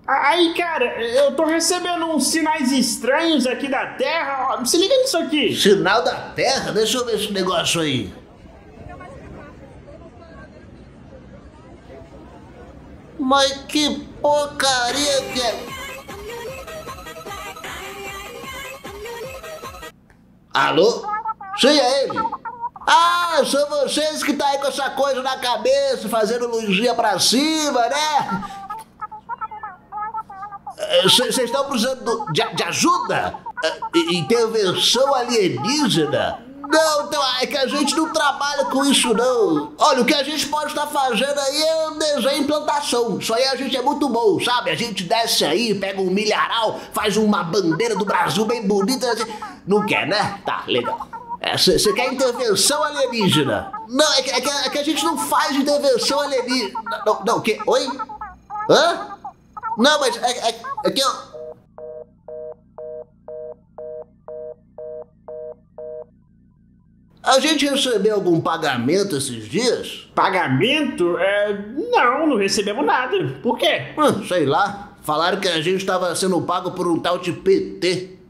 Aí, cara, eu tô recebendo uns sinais estranhos aqui da Terra. Ó, se liga nisso aqui. Sinal da Terra? Deixa eu ver esse negócio aí. Mas que porcaria que é... Alô? Sim, é ele? Ah, são vocês que tá aí com essa coisa na cabeça, fazendo luzinha pra cima, né? Vocês estão precisando de ajuda? Intervenção alienígena? Não, então, é que a gente não trabalha com isso, não. Olha, o que a gente pode estar fazendo aí é um desenho e plantação. Isso aí a gente é muito bom, sabe? A gente desce aí, pega um milharal, faz uma bandeira do Brasil bem bonita. Assim. Não quer, né? Tá, legal. Você quer intervenção alienígena? Não, é que a gente não faz intervenção alienígena. Não, o quê? Oi? Hã? Não, mas é que eu... A gente recebeu algum pagamento esses dias? Pagamento? Não recebemos nada. Por quê? Sei lá. Falaram que a gente estava sendo pago por um tal de PT.